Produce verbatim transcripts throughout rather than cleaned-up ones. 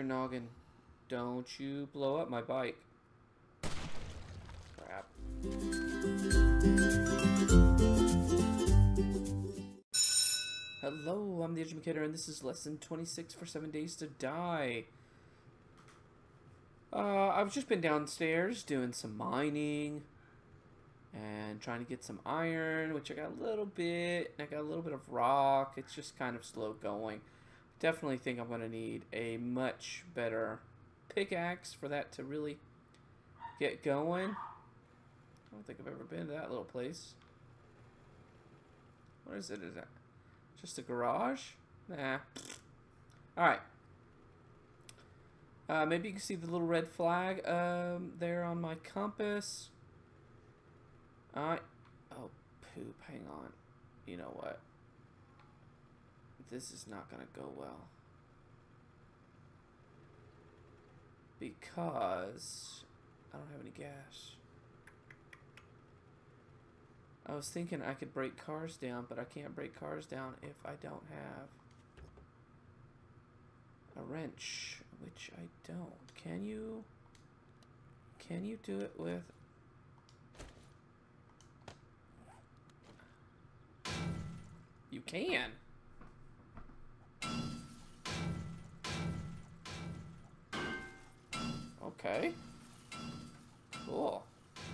noggin. Don't you blow up my bike. Crap. Hello, I'm the Educator, and this is lesson twenty-six for seven days to die. Uh, I've just been downstairs doing some mining and trying to get some iron, which I got a little bit, and I got a little bit of rock. It's just kind of slow going. Definitely think I'm going to need a much better pickaxe for that to really get going. I don't think I've ever been to that little place. What is it? Is that just a garage? Nah. Alright. Uh, maybe you can see the little red flag um, there on my compass. Alright. Oh, poop. Hang on. You know what? This is not going to go well. Because I don't have any gas. I was thinking I could break cars down, but I can't break cars down if I don't have a wrench, which I don't. Can you? Can you do it with? You can. Okay. Cool.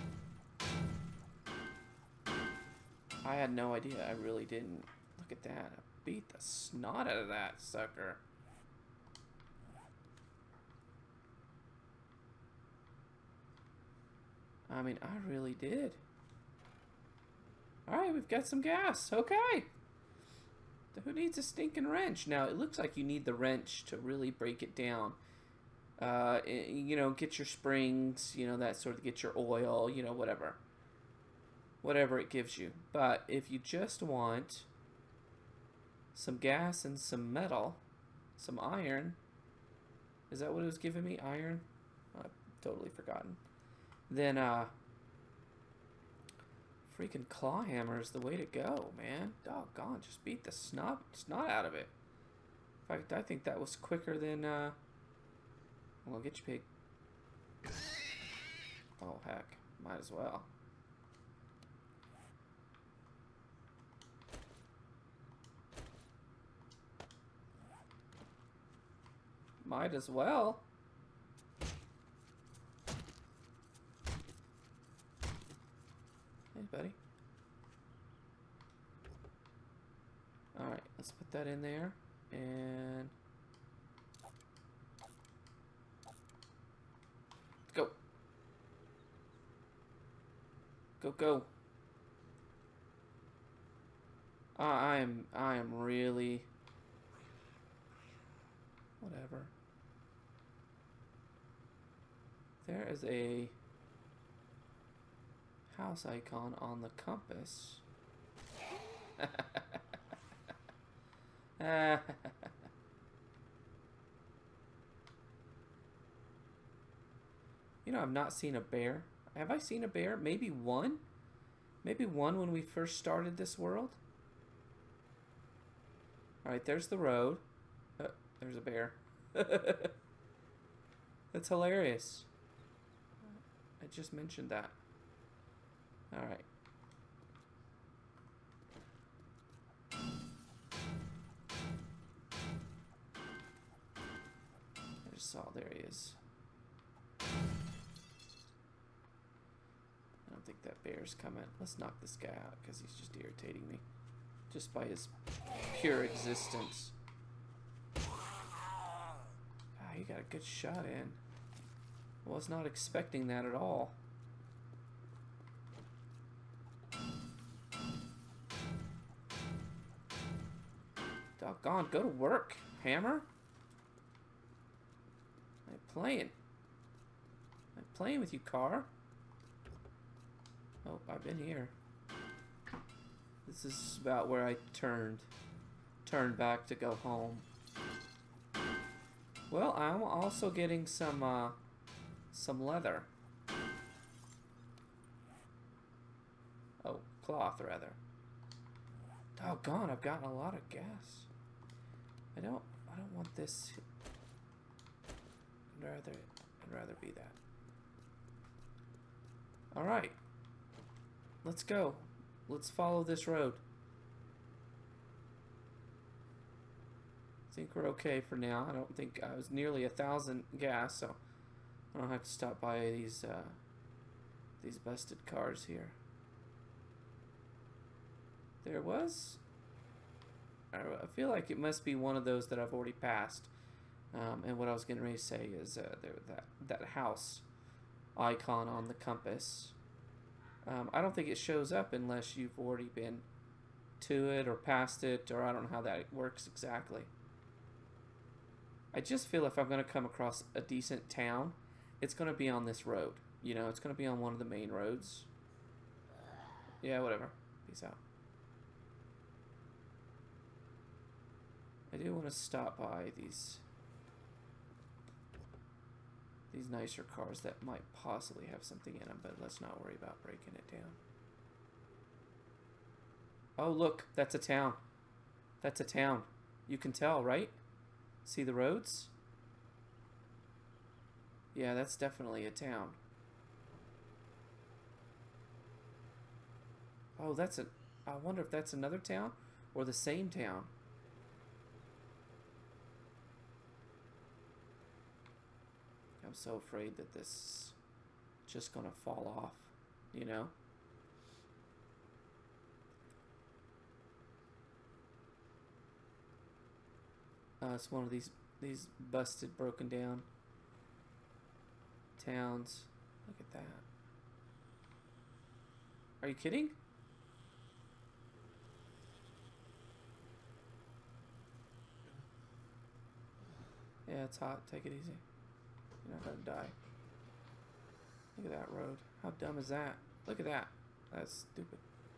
I had no idea. I really didn't. Look at that. I beat the snot out of that sucker. I mean, I really did. Alright, we've got some gas. Okay. Who needs a stinking wrench? Now, it looks like you need the wrench to really break it down. Uh, you know, get your springs, you know, that sort of, get your oil, you know, whatever. Whatever it gives you. But if you just want some gas and some metal, some iron, is that what it was giving me? Iron? I've totally forgotten. Then, uh, freaking claw hammer is the way to go, man. Doggone, just beat the snot, snot out of it. In fact, I think that was quicker than, uh, well, get your pig. Oh, heck. Might as well. Might as well. Hey, buddy. Alright, let's put that in there. And go. Go, go. Uh, I am, I am really, whatever. There is a house icon on the compass. You know, I've not seen a bear. Have I seen a bear? Maybe one? Maybe one when we first started this world? Alright, there's the road. Oh, there's a bear. That's hilarious. I just mentioned that. Alright. I just saw, there he is. I don't think that bear's coming. Let's knock this guy out because he's just irritating me. Just by his pure existence. Ah, you got a good shot in. Was not expecting that at all. Doggone, go to work, hammer. I'm playing. I'm playing with you, car. Oh, I've been here. This is about where I turned. Turned back to go home. Well, I'm also getting some, uh, some leather. Oh, cloth, rather. Doggone, I've gotten a lot of gas. I don't, I don't want this. I'd rather, I'd rather be that. All right. Let's go. Let's follow this road. I think we're okay for now. I don't think I was nearly a thousand gas, so I don't have to stop by these uh, these busted cars here. There was. I feel like it must be one of those that I've already passed. Um, and what I was getting ready to say is uh, there that that house icon on the compass. Um, I don't think it shows up unless you've already been to it or past it, or I don't know how that works exactly. I just feel if I'm going to come across a decent town, it's going to be on this road. You know, it's going to be on one of the main roads. Yeah, whatever. Peace out. I do want to stop by these these nicer cars that might possibly have something in them, but let's not worry about breaking it down. Oh, look, that's a town. That's a town. You can tell, right? See the roads? Yeah, that's definitely a town. Oh, that's a... I wonder if that's another town or the same town. I'm so afraid that this is just gonna fall off, you know? Uh, it's one of these these busted, broken down towns. Look at that. Are you kidding? Yeah, it's hot. Take it easy. You're not gonna die. Look at that road. How dumb is that? Look at that. That's stupid.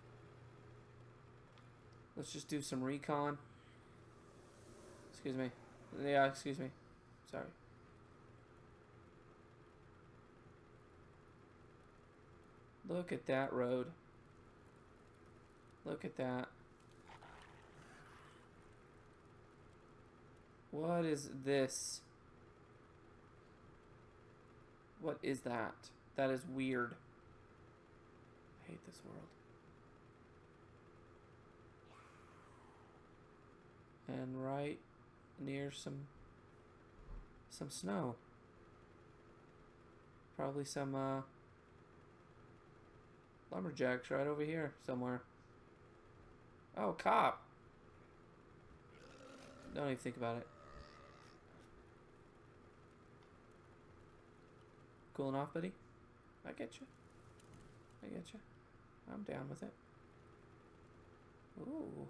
Let's just do some recon. Excuse me. Yeah, excuse me. Sorry. Look at that road. Look at that. What is this? What is that? That is weird. I hate this world. And right near some some snow. Probably some uh, lumberjacks right over here somewhere. Oh, cop. Don't even think about it. Cooling off, buddy? I get you. I get you. I'm down with it. Ooh.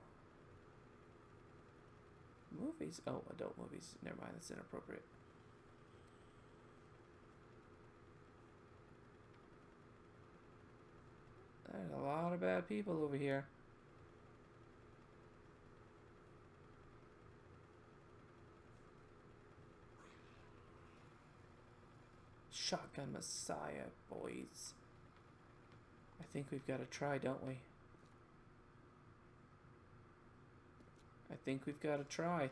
Movies. Oh, adult movies. Never mind. That's inappropriate. There's a lot of bad people over here. Shotgun Messiah, boys. I think we've got to try, don't we? I think we've got to try.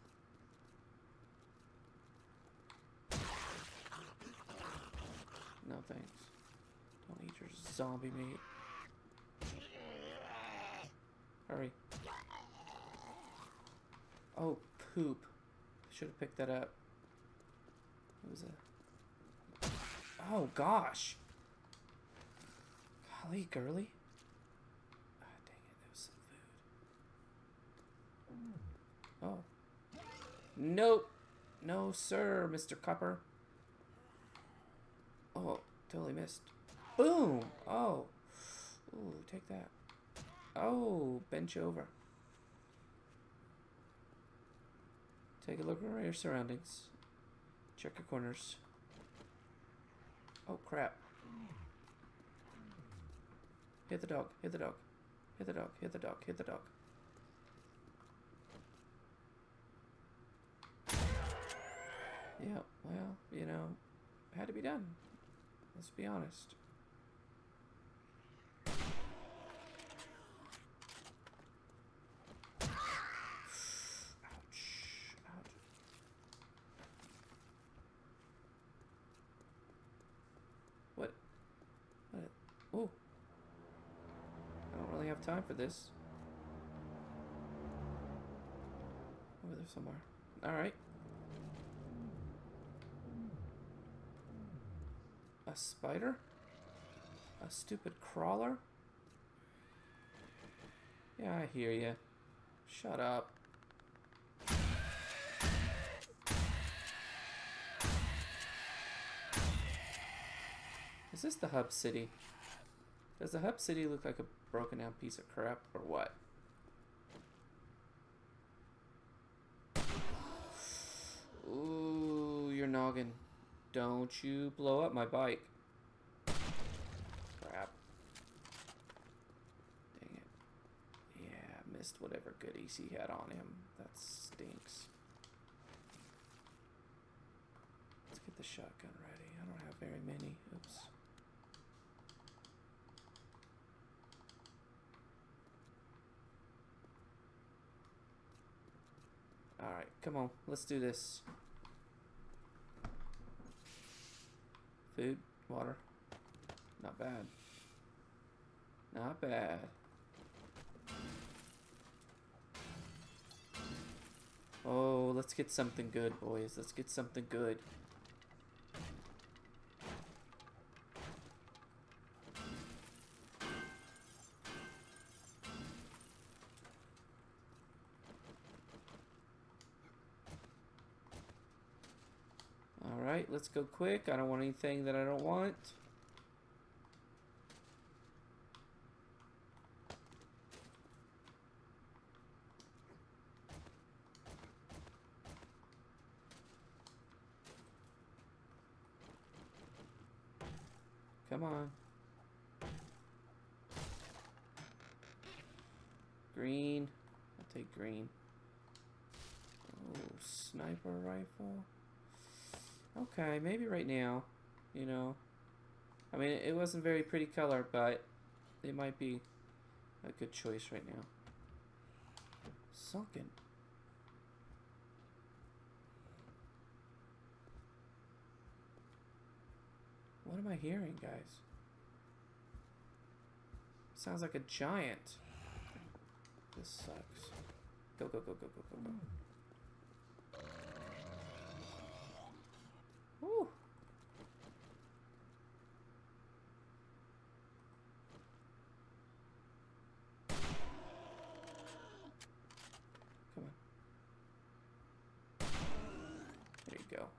No thanks. Don't eat your zombie meat. Hurry. Oh, poop. Should have picked that up. It was a... Oh, gosh. Golly, girly. Ah, dang it. There was some food. Oh. Nope. No, sir, Mister Copper. Oh, totally missed. Boom. Oh. Ooh, take that. Oh, bench over. Take a look around your surroundings. Check your corners. Oh, crap. Hit the dog. Hit the dog. Hit the dog. Hit the dog. Hit the dog. Yeah, well, you know, had to be done. Let's be honest. have time for this. Over there somewhere. Alright. A spider? A stupid crawler? Yeah, I hear you. Shut up. Is this the hub city? Does the hub city look like a broken down piece of crap or what? Ooh, your noggin. Don't you blow up my bike. Crap. Dang it. Yeah, missed whatever goodies he had on him. That stinks. Let's get the shotgun ready. I don't have very many. Oops. Alright, come on. Let's do this. Food, water. Not bad. Not bad. Oh, let's get something good, boys. Let's get something good. Alright, let's go quick. I don't want anything that I don't want. Come on. Green. I'll take green. Oh, sniper rifle. Okay, maybe right now, you know. I mean, it wasn't very pretty color, but it might be a good choice right now. Sunken. What am I hearing, guys? Sounds like a giant. This sucks. Go, go, go, go, go, go, go. Woo. Come on. There you go.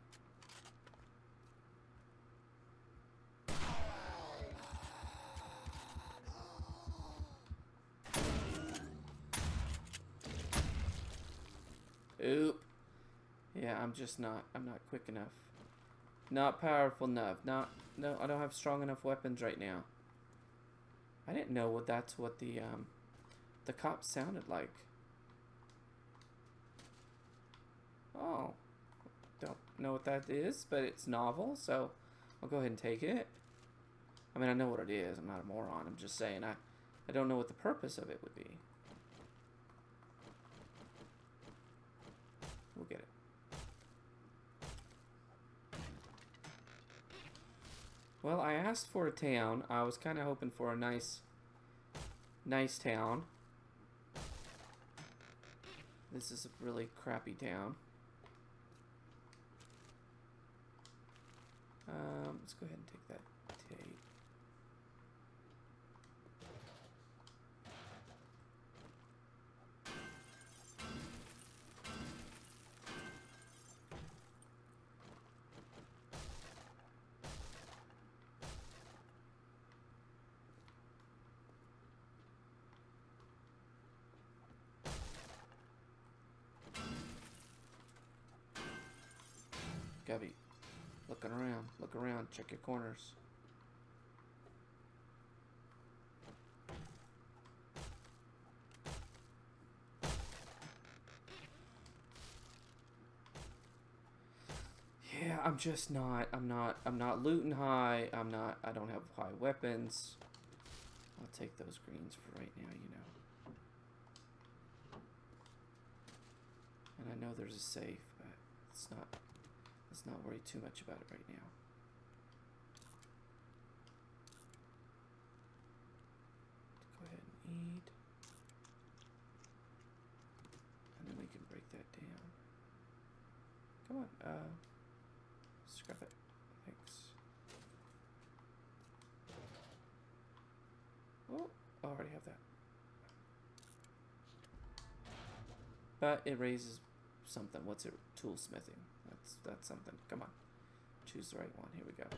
Oop. Yeah, I'm just not, I'm not quick enough. Not powerful enough. Not, no, I don't have strong enough weapons right now. I didn't know what that's what the, um, the cops sounded like. Oh. Don't know what that is, but it's novel, so I'll go ahead and take it. I mean, I know what it is. I'm not a moron. I'm just saying I, I don't know what the purpose of it would be. We'll get it. Well, I asked for a town. I was kind of hoping for a nice, nice town. This is a really crappy town. Um, let's go ahead and take that tape. Gubby, looking around, look around, check your corners. Yeah, I'm just not, I'm not, I'm not looting high, I'm not, I don't have high weapons. I'll take those greens for right now, you know. And I know there's a safe, but it's not, let's not worry too much about it right now. Go ahead and eat. Come on. Uh, scrap it. Thanks. Oh, I already have that. But it raises something. What's it? Toolsmithing. That's that's something. Come on. Choose the right one. Here we go.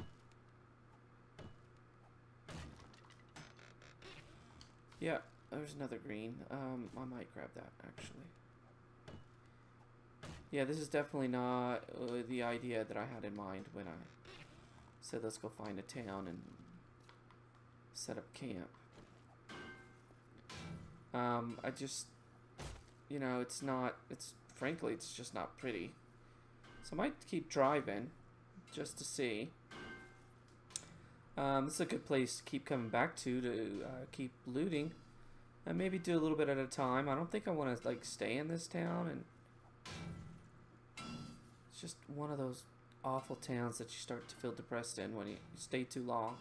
Yeah, there's another green. Um, I might grab that, actually. Yeah, this is definitely not uh, the idea that I had in mind when I said let's go find a town and set up camp. Um, I just, you know, it's not, it's, frankly, it's just not pretty. So I might keep driving just to see. Um, this is a good place to keep coming back to, to uh, keep looting. And maybe do a little bit at a time. I don't think I want to, like, stay in this town. And it's just one of those awful towns that you start to feel depressed in when you stay too long.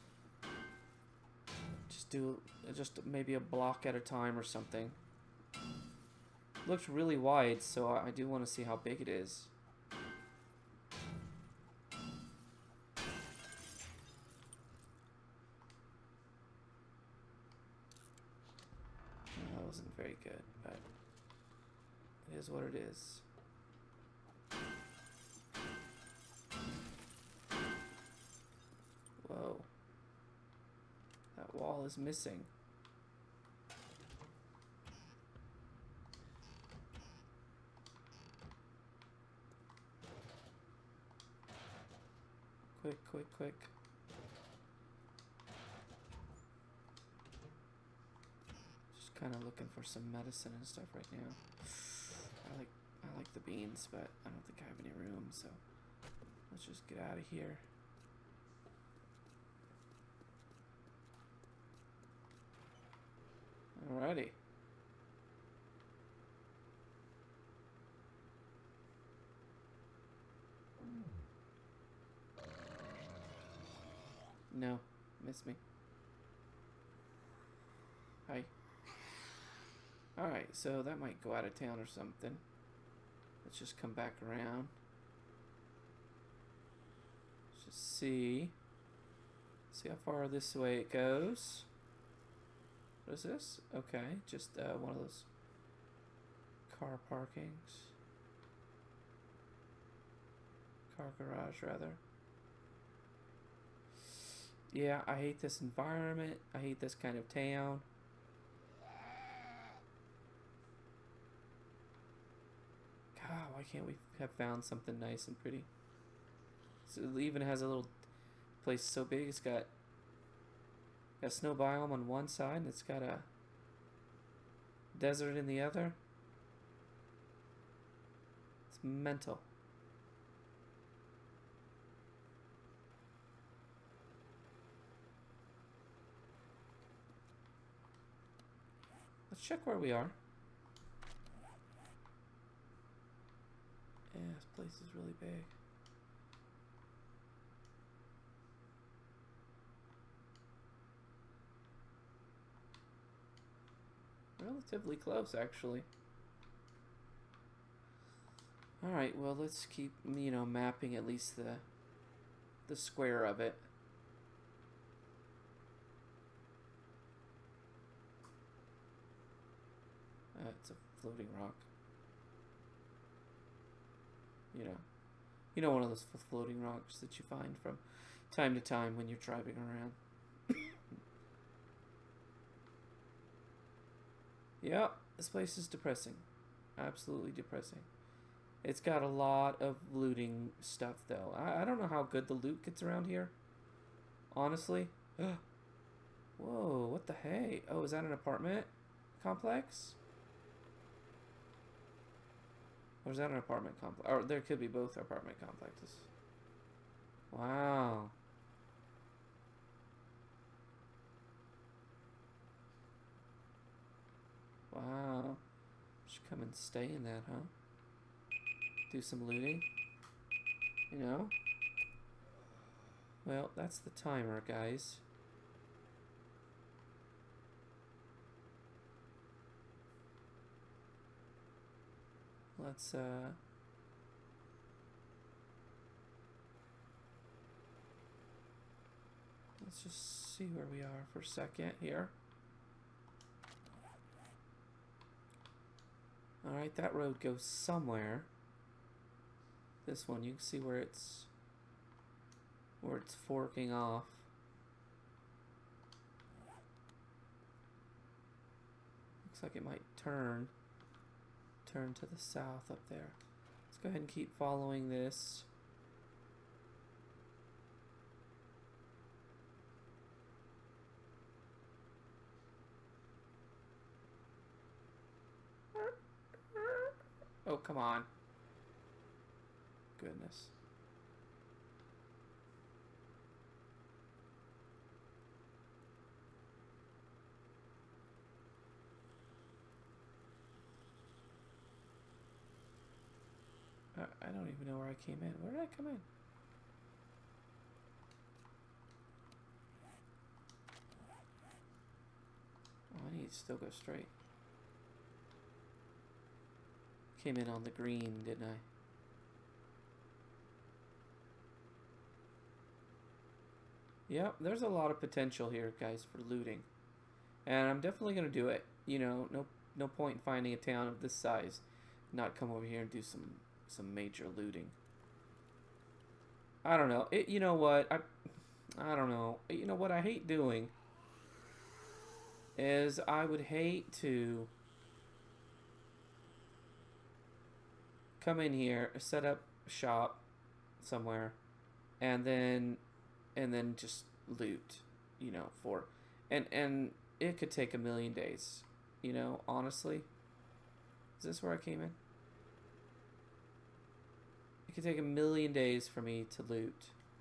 Just do, just maybe a block at a time or something. It looks really wide, so I do want to see how big it is. That wasn't very good, but it is what it is. Whoa. That wall is missing. Quick, quick, quick. Just kind of looking for some medicine and stuff right now. I like I like the beans, but I don't think I have any room, so let's just get out of here. Alrighty. No, miss me. Hi. Alright, so that might go out of town or something. Let's just come back around. Let's just see. See how far this way it goes. What is this? Okay, just uh, one of those car parkings. Car garage, rather. Yeah, I hate this environment. I hate this kind of town. God, why can't we have found something nice and pretty? So it even has a little place so big. It's got a snow biome on one side, and it's got a desert in the other. It's mental. Let's check where we are. Yeah, this place is really big. Relatively close, actually. Alright, well, let's keep, you know, mapping at least the the square of it. Uh, it's a floating rock. You know, you know, one of those floating rocks that you find from time to time when you're driving around. Yeah, this place is depressing. Absolutely depressing. It's got a lot of looting stuff, though. I, I don't know how good the loot gets around here. Honestly. Whoa, what the hey? Oh, is that an apartment complex? Or is that an apartment complex? Or there could be both apartment complexes. Wow. Wow. Should come and stay in that, huh? Do some looting. You know? Well, that's the timer, guys. Let's, uh... Let's just see where we are for a second here. Alright, that road goes somewhere. This one, you can see where it's where it's forking off. Looks like it might turn turn to the south up there. Let's go ahead and keep following this. Oh, come on. Goodness. I, I don't even know where I came in. Where did I come in? Oh, I need to still go straight. Came in on the green, didn't I? Yep, there's a lot of potential here, guys, for looting. And I'm definitely going to do it. You know, no no point in finding a town of this size, not come over here and do some, some major looting. I don't know. It, you know what? I, I don't know. You know what I hate doing is I would hate to come in here, set up shop somewhere, and then and then just loot, you know, for and and it could take a million days, you know, honestly. Is this where I came in? It could take a million days for me to loot.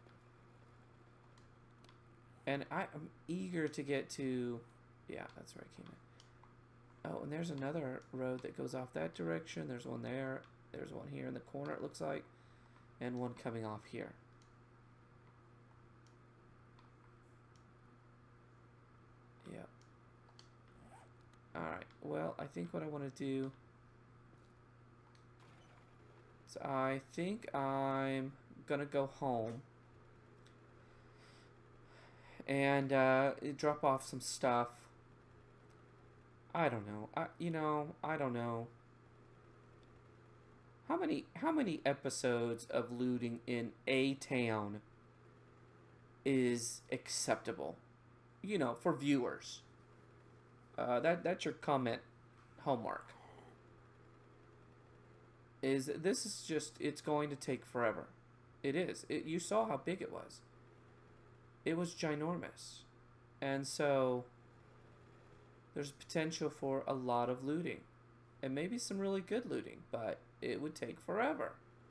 And I, I'm eager to get to, yeah, that's where I came in. Oh, and there's another road that goes off that direction. There's one there. There's one here in the corner, it looks like. And one coming off here. Yep. Alright, well, I think what I want to do is I think I'm going to go home and uh, drop off some stuff. I don't know. I, you know, I don't know. How many how many episodes of looting in a town is acceptable? You know, for viewers. Uh, that that's your comment homework. Is this is just it's going to take forever. It is. It, you saw how big it was. It was ginormous. And so there's potential for a lot of looting. And maybe some really good looting, but it would take forever.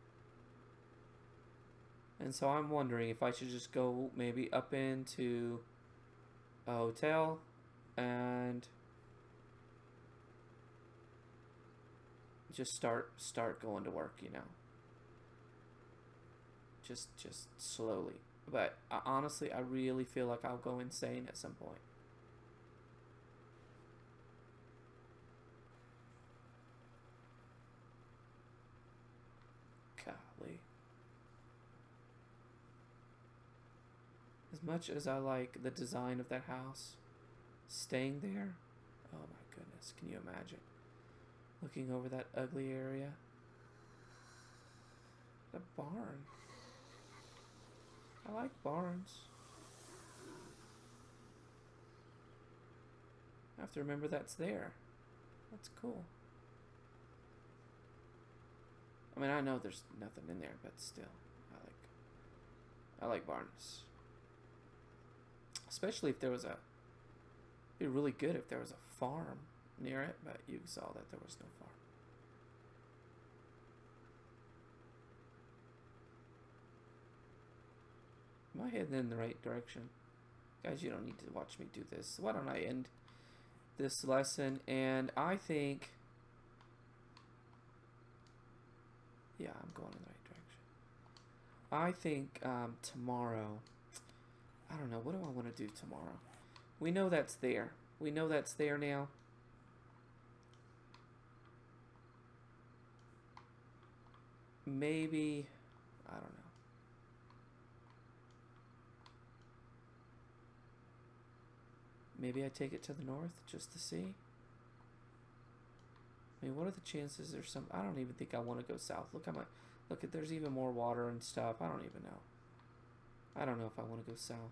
And so I'm wondering if I should just go maybe up into a hotel and just start start going to work, you know. Just just slowly. But uh, honestly, I really feel like I'll go insane at some point. Golly. As much as I like the design of that house, staying there, oh my goodness, can you imagine? Looking over that ugly area. The barn. I like barns. I have to remember that's there. That's cool. I mean, I know there's nothing in there, but still, I like, I like barns. Especially if there was a, it'd be really good if there was a farm near it, but you saw that there was no farm. Am I heading in the right direction? Guys, you don't need to watch me do this. Why don't I end this lesson? And I think, yeah, I'm going in the right direction. I think um, tomorrow, I don't know, what do I want to do tomorrow? We know that's there. We know that's there now. Maybe, I don't know. maybe I take it to the north just to see. I mean, what are the chances there's some... I don't even think I want to go south. Look, at my... Look, at there's even more water and stuff. I don't even know. I don't know if I want to go south.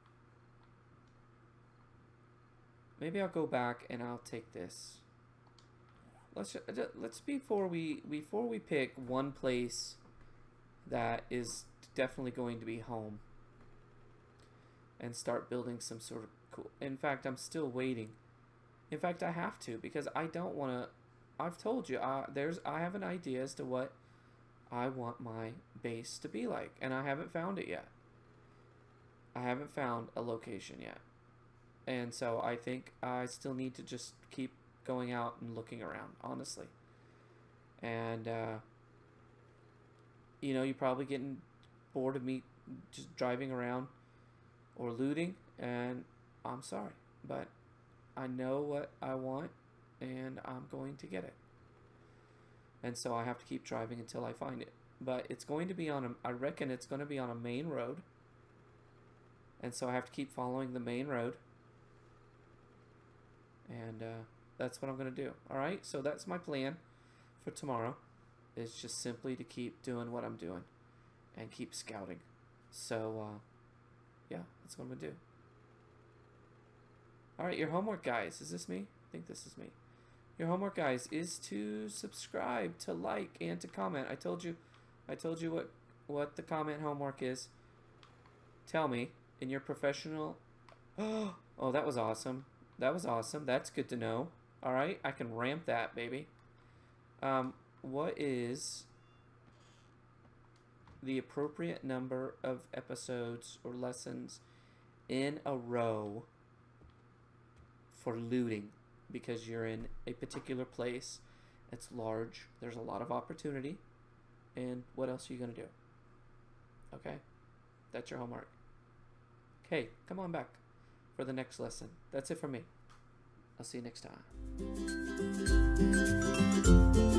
Maybe I'll go back and I'll take this. Let's let's before we before we pick one place that is definitely going to be home and start building some sort of cool. In fact, I'm still waiting. In fact, I have to because I don't want to. I've told you, uh, there's I have an idea as to what I want my base to be like, and I haven't found it yet. I haven't found a location yet. And so I think I still need to just keep going out and looking around, honestly. And, uh, you know, you're probably getting bored of me just driving around or looting, and I'm sorry. But I know what I want, and I'm going to get it. And so I have to keep driving until I find it. But it's going to be on a, I reckon it's going to be on a main road. And so I have to keep following the main road. And uh, that's what I'm going to do. Alright, so that's my plan for tomorrow. Is just simply to keep doing what I'm doing. And keep scouting. So, uh, yeah, that's what I'm going to do. Alright, your homework, guys. Is this me? I think this is me. Your homework, guys, is to subscribe, to like, and to comment. I told you, I told you what, what the comment homework is. Tell me, in your professional... Oh, that was awesome. That was awesome. That's good to know. All right, I can ramp that, baby. Um, what is the appropriate number of episodes or lessons in a row for looting? Because you're in a particular place. It's large. There's a lot of opportunity. And what else are you going to do? Okay? That's your homework. Okay, come on back for the next lesson. That's it for me. I'll see you next time.